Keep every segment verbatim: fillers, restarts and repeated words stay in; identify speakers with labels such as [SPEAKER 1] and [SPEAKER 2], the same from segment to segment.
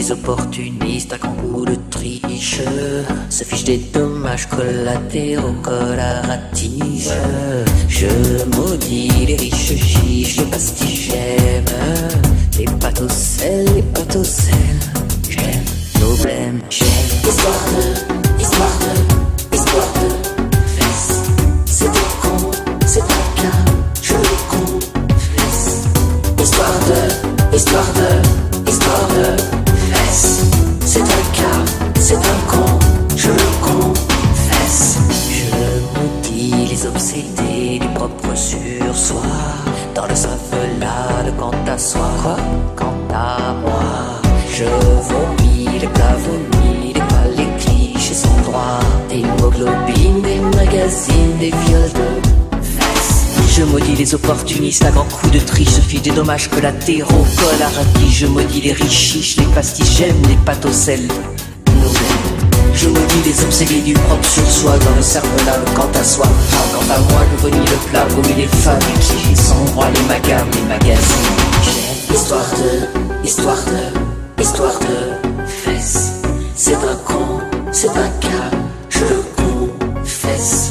[SPEAKER 1] les opportunistes à grands coups de triche se fichent des dommages collatéraux, collent à ratige. Je maudis les riches chiches, les pastilles j'aime, les pâtes au sel, les pâtes au sel. J'aime nos blêmes, j'aime. Histoire de, histoire de, histoire de fesses. C'est un con, c'est un cas, je le confesse. Histoire de, histoire de, histoire de fesses. C'est un cas, c'est un con, je le confesse. Je maudis les obsédés du propre sur soi, dans le savelade quant à soi, quoi, quant à moi. Je vomis les plats vomis, les pas les clichés sans droit, des hémoglobines, des magazines, des viols de fesses. Je maudis les opportunistes à grands coups de triche, se fichent des dommages collatéraux, colle à ratige. Je maudis les richiches, les pastilles j'aime, les pâtes au sel. Je maudis les obsédés du propre sur soi, dans le cerveau-là, quant à soi. Ah, quant à moi, je vomis le plat, vomis les femmes, les clichés sans droit, les magames, les magazines. J'aime. Histoire de, histoire de, histoire de fesses. C'est un con, c'est un cas, je le confesse.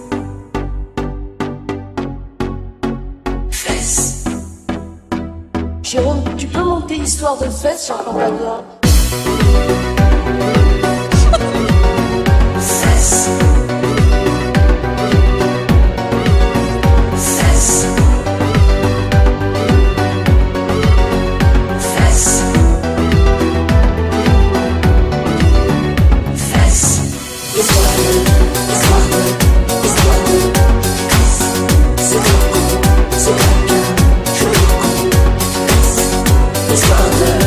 [SPEAKER 1] Fesses.
[SPEAKER 2] Jérôme, tu peux monter histoire de fesses sur un ordinateur?
[SPEAKER 1] Fesses. Fesses. Fesses. Fesses. Histoire de, histoire de, histoire de fesses. C'est un con, c'est un cas, je le confesse. Histoire de